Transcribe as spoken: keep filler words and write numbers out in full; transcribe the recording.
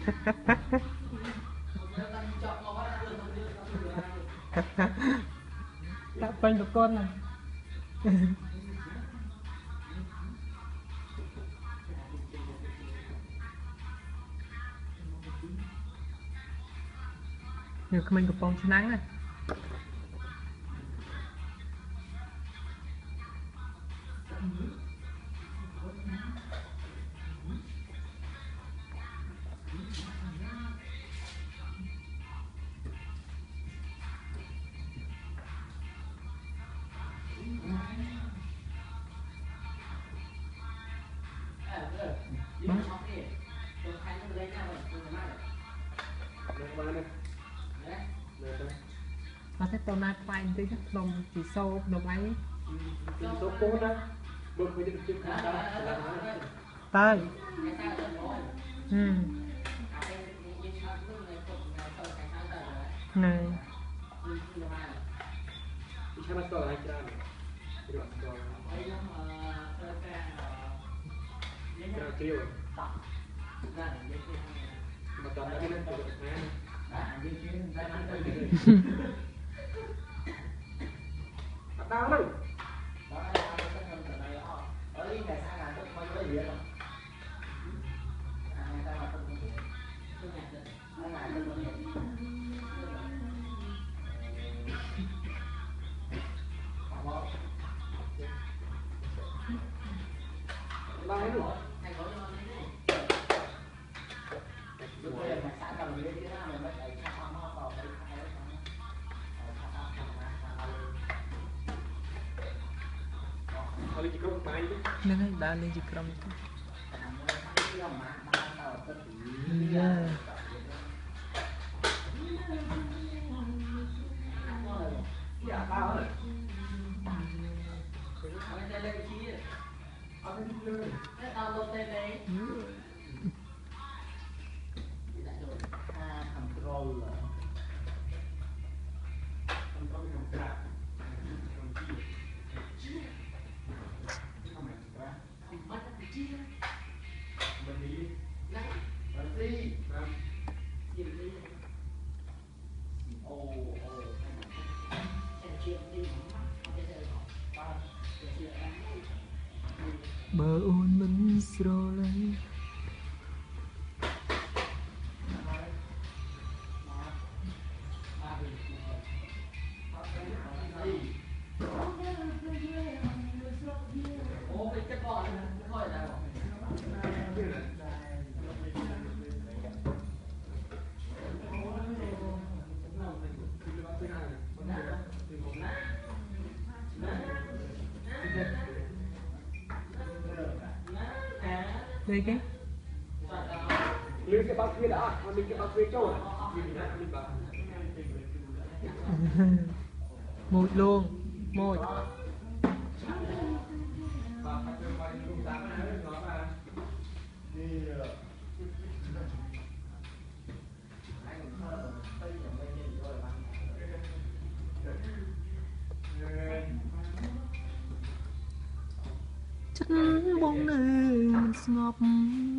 Đã quanh được con này. Nhưng mình có bóng chân nắng này. Nó sẽ tồn tại phải tí chắc đồng chỉ sâu đồng ấy số bốn đó bực với những chuyện khác tay ừ này Ikan masuk lagi kan? Tidak masuk. Tidak kiri. Macam tadi kan tidak main. Tahu đâu? Ở đây ngày sáng là tôi mới có gì đâu. Ngày ta mà tôi cũng biết. Tôi ngày tôi, ngày tôi cũng biết. Ba hết rồi. Thành phố cho nó đi. Tôi thấy là ngày sáng tầm lên cái nào mình mới đẩy khăn hoa hoa vào đấy khai đấy. Nên là đã lên chỉ cầm thôi. Yeah. Dạ tao rồi. Tao lột tên đấy. À, control. Bờ ôn mình rồi lấy đây cái Lên cái bác kia đã, mình cái bác kia trâu này. một luôn một chắc bóng này ngọt